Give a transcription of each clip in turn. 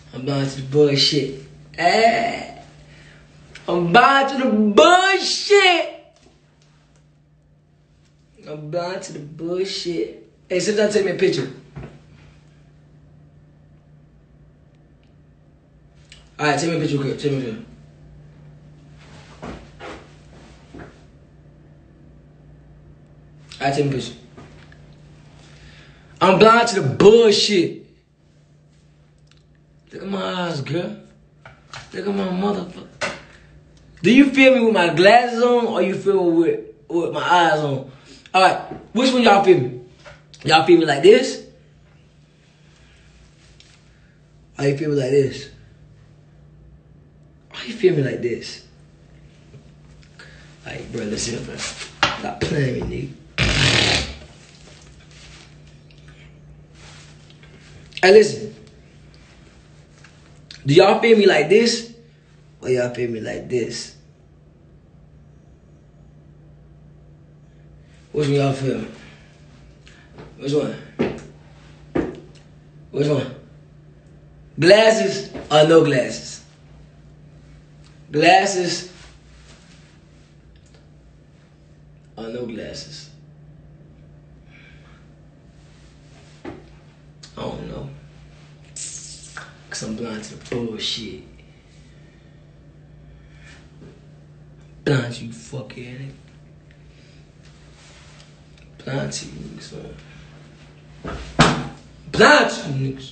I'm blind to the bullshit. Hey, I'm blind to the bullshit. I'm blind to the bullshit. Hey, sit down, take me a picture. Alright, take me a picture real quick. Take me a picture. Alright, take me a picture. I'm blind to the bullshit. Look at my eyes, girl. Look at my motherfucker. Do you feel me with my glasses on or you feel me with my eyes on? Alright, which one y'all feel me? Y'all feel me like this? Or you feel me like this? Or you feel me like this? Alright, bro, listen, bro. Stop playing with me, nigga. Hey, listen. Do y'all feel me like this? Or y'all feel me like this? Which one y'all feel? Which one? Which one? Glasses or no glasses? Glasses or no glasses? I don't know. Cause I'm blind to the bullshit. Blind to you fuckhead. Blind to you niggas, man. Blind to you niggas.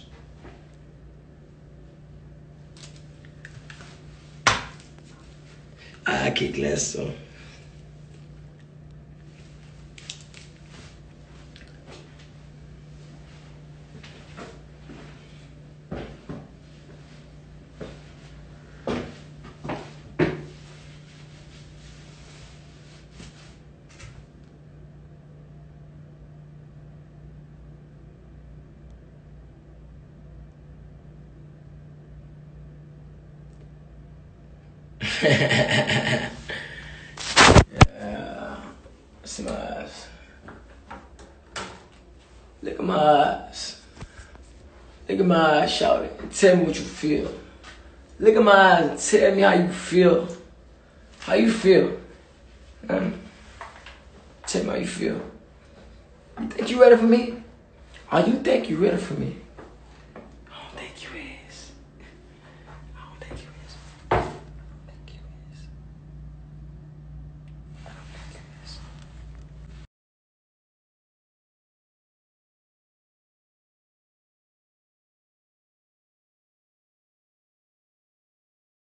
I kick glasses on. Yeah. See my eyes. Look at my eyes. Look at my eyes, shout it. Tell me what you feel. Look at my eyes and tell me how you feel. How you feel? Tell me how you feel. You think you ready for me? Or you think you ready for me?